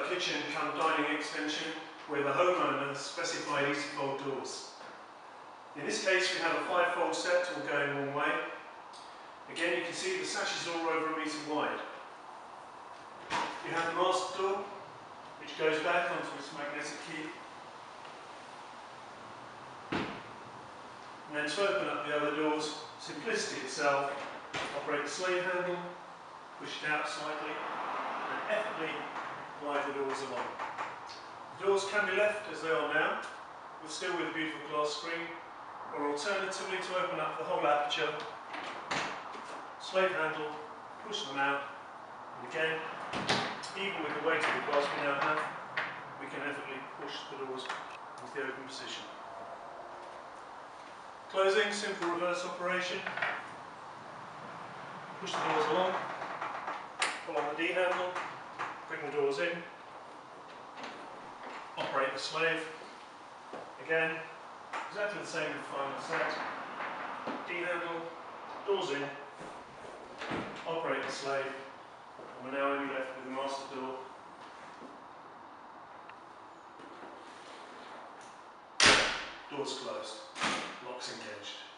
kitchen come dining extension where the homeowner specified easy-fold doors. In this case we have a 5-fold set all going one way. Again you can see the sash is all over 1 metre wide. You have the master door which goes back onto its magnetic key. And then to open up the other doors, simplicity itself, operate the slave handle, push it out slightly and effortlessly glide the doors along. The doors can be left as they are now, but still with a beautiful glass screen, or alternatively to open up the whole aperture, slave handle, push them out, and again, even with the weight of the glass we now have, we can effortlessly push the doors into the open position. Closing, simple reverse operation, push the doors along, pull on the D handle, bring the doors in, operate the slave, again, exactly the same in the final set, D handle, doors in, operate the slave, and we're now only left with the master door. Doors closed, locks engaged.